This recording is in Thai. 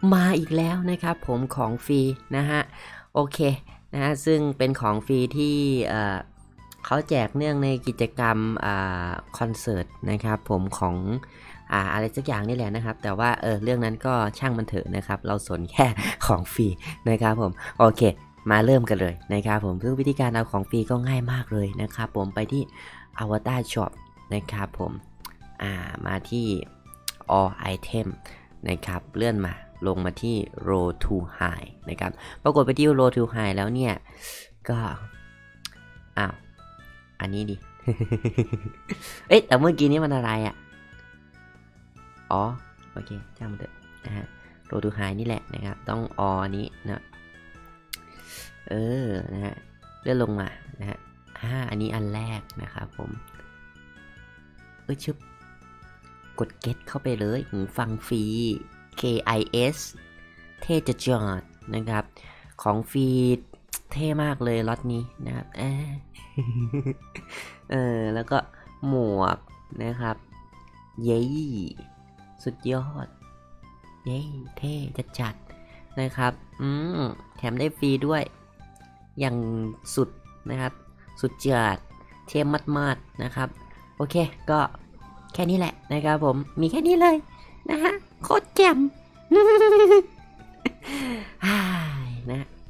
มาอีกแล้วนะครับผมของฟรีนะฮะโอเคนะฮะซึ่งเป็นของฟรีที่เขาแจกเนื่องในกิจกรรมคอนเสิร์ตนะครับผมของอะไรสักอย่างนี่แหละนะครับแต่ว่าเรื่องนั้นก็ช่างมันเถอะนะครับเราสนแค่ของฟรีนะครับผมโอเคมาเริ่มกันเลยนะครับผมซึ่งวิธีการเอาของฟรีก็ง่ายมากเลยนะครับผมไปที่ Avatar Shop นะครับผมมาที่ All Item นะครับเลื่อนมาลงมาที่ Row to High นะครับปรากฏไปที่ Row to High แล้วเนี่ยก็อันนี้ดิ เอ๊ะแต่เมื่อกี้นี้มันอะไรอ๋อโอเคช่างมันเถอะนะฮะ Row to High นี่แหละนะครับต้องนี้นะนะฮะเลื่อนลงมานะฮะอันนี้อันแรกนะครับผมชึบกด get เข้าไปเลยหูฟังฟรี KIS เท่จะจอดนะครับของฟรีเท่มากเลยล็อตนี้นะครับแล้วก็หมวกนะครับเย้สุดยอดเย้เท่จะจัดนะครับแถมได้ฟรีด้วยอย่างสุดนะครับสุดจัดเท่มากๆนะครับโอเคก็แค่นี้แหละนะครับผมมีแค่นี้เลยนะฮะโคตรแจ่มนะ